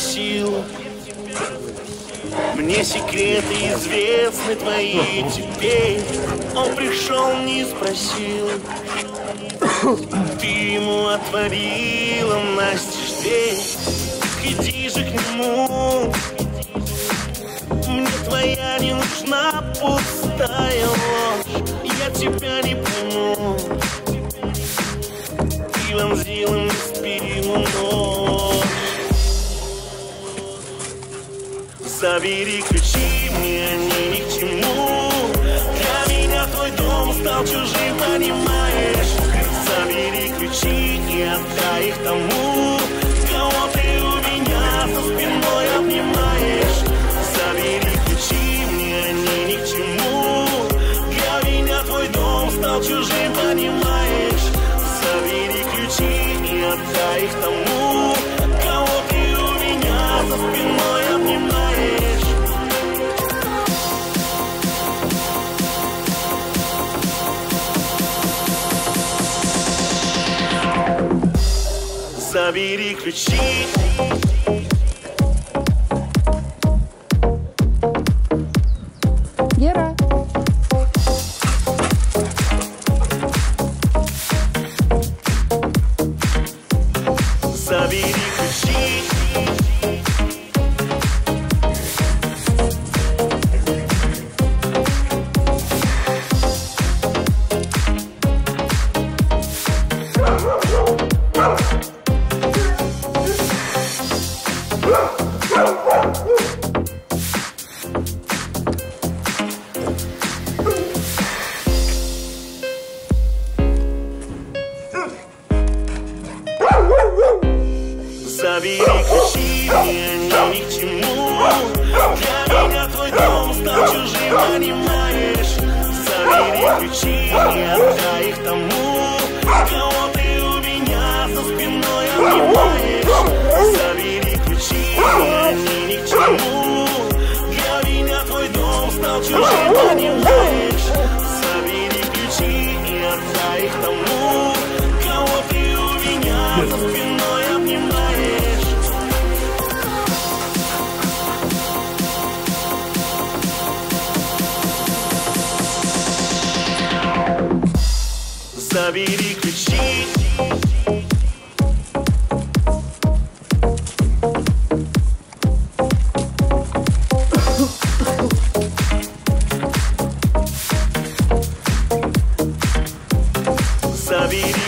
спросил. Мне секреты известны твои теперь. Он пришел, не спросил. Ты ему отворила настежь дверь. Иди же к нему. Мне твоя не нужна пустая ложь. Я тебя не пойму. Ты вонзила мне в спину нож. Забери ключи, мне они ни к чему. Для меня твой дом стал чужим, понимаешь? Забери ключи и отдай их тому, кого ты у меня за спиной обнимаешь. Забери ключи, мне они ни к чему. Для меня твой дом стал чужим, понимаешь? Забери ключи и отдай их тому, кого ты у меня за спиной обнимаешь. Забери ключи. Гера. Забери ключи. Забери ключи, мне они ни к чему. Для меня твой дом стал чужим, понимаешь? Забери ключи и отдай их тому, кого ты у меня за спиной обнимаешь. Забери ключи, мне они ни к чему. Для меня твой дом стал чужим, понимаешь? Забери ключи и отдай их тому, кого ты у меня за спиной обнимаешь. Забери ключи. Забери